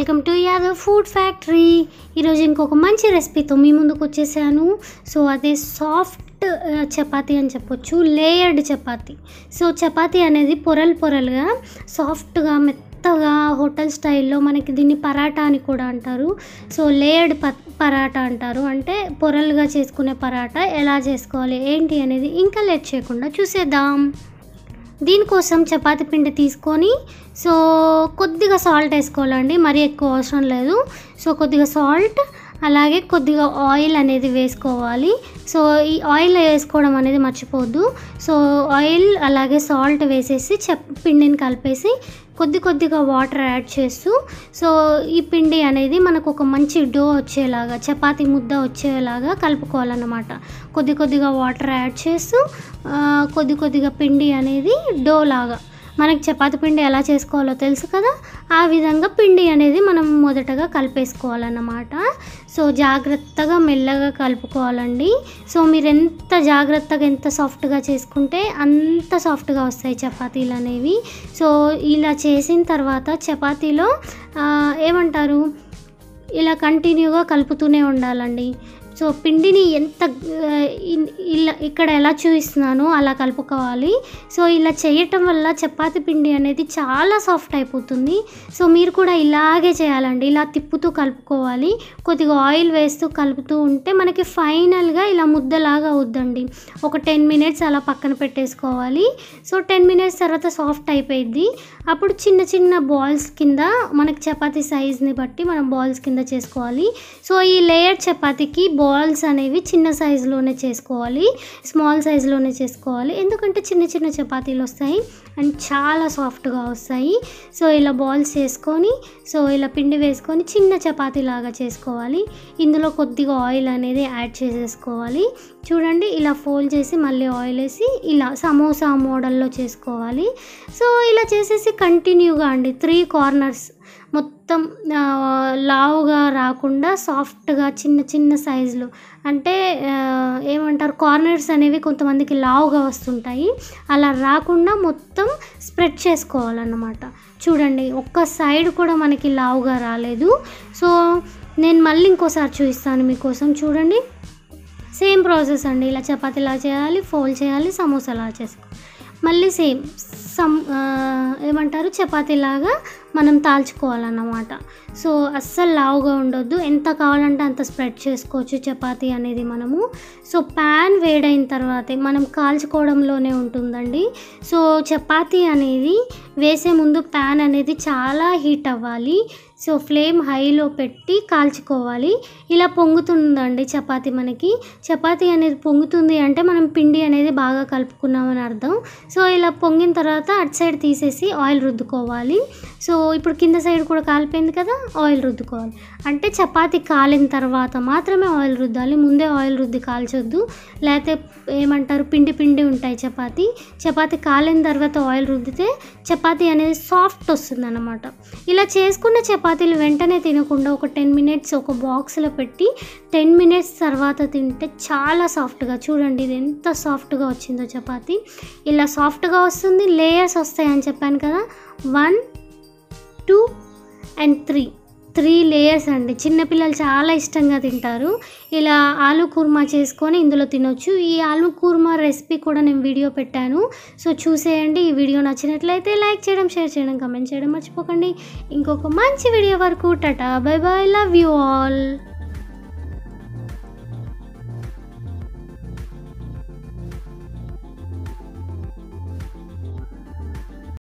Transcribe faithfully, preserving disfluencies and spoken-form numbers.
Welcome to Yadav food factory. ఈరోజు ఇంకొక మంచి రెసిపీతో మీ ముందుకు వచ్చేసాను. సో అదే సాఫ్ట్ చపాతీ అని చెప్పొచ్చు, లేయర్డ్ చపాతీ. సో చపాతీ అనేది పొరలు పొరలుగా సాఫ్ట్గా మెత్తగా హోటల్ స్టైల్లో మనకి దీన్ని పరాటా అని కూడా అంటారు. సో లేయర్డ్ ప పరాటా అంటారు, అంటే పొరలుగా చేసుకునే పరాటా ఎలా చేసుకోవాలి ఏంటి అనేది ఇంకా లేట్ చేయకుండా చూసేద్దాం. దీనికోసం చపాతీ పిండి తీసుకొని సో కొద్దిగా సాల్ట్ వేసుకోవాలండి, మరీ ఎక్కువ అవసరం లేదు. సో కొద్దిగా సాల్ట్ అలాగే కొద్దిగా ఆయిల్ అనేది వేసుకోవాలి. సో ఈ ఆయిల్ వేసుకోవడం అనేది మర్చిపోవద్దు. సో ఆయిల్ అలాగే సాల్ట్ వేసేసి చెప్ పిండిని కలిపేసి కొద్ది కొద్దిగా వాటర్ యాడ్ చేస్తూ సో ఈ పిండి అనేది మనకు ఒక మంచి డో వచ్చేలాగా, చపాతీ ముద్ద వచ్చేలాగా కలుపుకోవాలన్నమాట. కొద్ది కొద్దిగా వాటర్ యాడ్ చేస్తూ కొద్ది కొద్దిగా పిండి అనేది డో లాగా, మనకి చపాతీ పిండి ఎలా చేసుకోవాలో తెలుసు కదా, ఆ విధంగా పిండి అనేది మనం మొదటగా కలిపేసుకోవాలన్నమాట. సో జాగ్రత్తగా మెల్లగా కలుపుకోవాలండి. సో మీరు ఎంత జాగ్రత్తగా ఎంత సాఫ్ట్గా చేసుకుంటే అంత సాఫ్ట్గా వస్తాయి చపాతీలు అనేవి. సో ఇలా చేసిన తర్వాత చపాతీలో ఏమంటారు, ఇలా కంటిన్యూగా కలుపుతూనే ఉండాలండి. సో పిండిని ఎంత ఇలా ఇక్కడ ఎలా చూపిస్తున్నానో అలా కలుపుకోవాలి. సో ఇలా చేయటం వల్ల చపాతీ పిండి అనేది చాలా సాఫ్ట్ అయిపోతుంది. సో మీరు కూడా ఇలాగే చేయాలండి, ఇలా తిప్పుతూ కలుపుకోవాలి. కొద్దిగా ఆయిల్ వేస్తూ కలుపుతూ ఉంటే మనకి ఫైనల్గా ఇలా ముద్దలాగా అవుద్దండి. ఒక టెన్ మినిట్స్ అలా పక్కన పెట్టేసుకోవాలి. సో టెన్ మినిట్స్ తర్వాత సాఫ్ట్ అయిపోయింది. అప్పుడు చిన్న చిన్న బాల్స్ కింద మనకి చపాతీ సైజ్ని బట్టి మనం బాల్స్ కింద చేసుకోవాలి. సో ఈ లేయర్ చపాతీకి బాల్స్ అనేవి చిన్న సైజులోనే చేసుకోవాలి, స్మాల్ సైజులోనే చేసుకోవాలి. ఎందుకంటే చిన్న చిన్న చపాతీలు వస్తాయి అండ్ చాలా సాఫ్ట్గా వస్తాయి. సో ఇలా బాల్స్ చేసుకొని సో ఇలా పిండి వేసుకొని చిన్న చపాతీ లాగా చేసుకోవాలి. ఇందులో కొద్దిగా ఆయిల్ అనేది యాడ్ చేసేసుకోవాలి. చూడండి, ఇలా ఫోల్డ్ చేసి మళ్ళీ ఆయిల్ వేసి ఇలా సమోసా మోడల్లో చేసుకోవాలి. సో ఇలా చేసేసి కంటిన్యూగా అండి త్రీ కార్నర్స్ మొత్తం లావుగా రాకుండా సాఫ్ట్గా చిన్న చిన్న సైజులో, అంటే ఏమంటారు కార్నర్స్ అనేవి కొంతమందికి లావుగా వస్తుంటాయి, అలా రాకుండా మొత్తం స్ప్రెడ్ చేసుకోవాలన్నమాట. చూడండి, ఒక్క సైడ్ కూడా మనకి లావుగా రాలేదు. సో నేను మళ్ళీ ఇంకోసారి చూపిస్తాను మీకోసం. చూడండి, సేమ్ ప్రాసెస్ అండి. ఇలా చపాతీలా చేయాలి, ఫోల్డ్ చేయాలి, సమోసాలా చేసుకోవాలి, మళ్ళీ సేమ్ సమ్ ఏమంటారు చపాతీలాగా మనం తాల్చుకోవాలన్నమాట. సో అస్సలు లావుగా ఉండొద్దు, ఎంత కావాలంటే అంత స్ప్రెడ్ చేసుకోవచ్చు చపాతీ అనేది మనము. సో ప్యాన్ వేడైన తర్వాతే మనం కాల్చుకోవడంలోనే ఉంటుందండి. సో చపాతీ అనేది వేసే ముందు ప్యాన్ అనేది చాలా హీట్ అవ్వాలి. సో ఫ్లేమ్ హైలో పెట్టి కాల్చుకోవాలి. ఇలా పొంగుతుందండి చపాతీ, మనకి చపాతీ అనేది పొంగుతుంది అంటే మనం పిండి అనేది బాగా కలుపుకున్నామని అర్థం. సో ఇలా పొంగిన తర్వాత అటు సైడ్ తీసేసి ఆయిల్ రుద్దుకోవాలి. సో ఇప్పుడు కింద సైడ్ కూడా కాలిపోయింది కదా, ఆయిల్ రుద్దుకోవాలి. అంటే చపాతీ కాలిన తర్వాత మాత్రమే ఆయిల్ రుద్దాలి, ముందే ఆయిల్ రుద్ది కాల్చొద్దు. లేకపోతే ఏమంటారు పిండి పిండి ఉంటాయి చపాతీ. చపాతీ కాలిన తర్వాత ఆయిల్ రుద్దితే చపాతీ అనేది సాఫ్ట్ వస్తుంది అన్నమాట. ఇలా చేసుకున్న చపాతీలు వెంటనే తినకుండా ఒక టెన్ మినిట్స్ ఒక బాక్స్లో పెట్టి టెన్ మినిట్స్ తర్వాత తింటే చాలా సాఫ్ట్గా, చూడండి ఇది ఎంత సాఫ్ట్గా వచ్చిందో చపాతీ. ఇలా సాఫ్ట్గా వస్తుంది, లేయర్స్ వస్తాయని చెప్పాను కదా, one two and three three layers అండి. చిన్నపిల్లలు చాలా ఇష్టంగా తింటారు. ఇలా ఆలూ కుర్మా చేసుకొని ఇందులో తినొచ్చు. ఈ ఆలూ కుర్మా రెసిపీ కూడా నేను వీడియో పెట్టాను, సో చూసేయండి. ఈ వీడియో నచ్చినట్లయితే లైక్ చేయడం, షేర్ చేయడం, కమెంట్ చేయడం మర్చిపోకండి. ఇంకొక మంచి వీడియో వరకు tata, bye bye, love you all.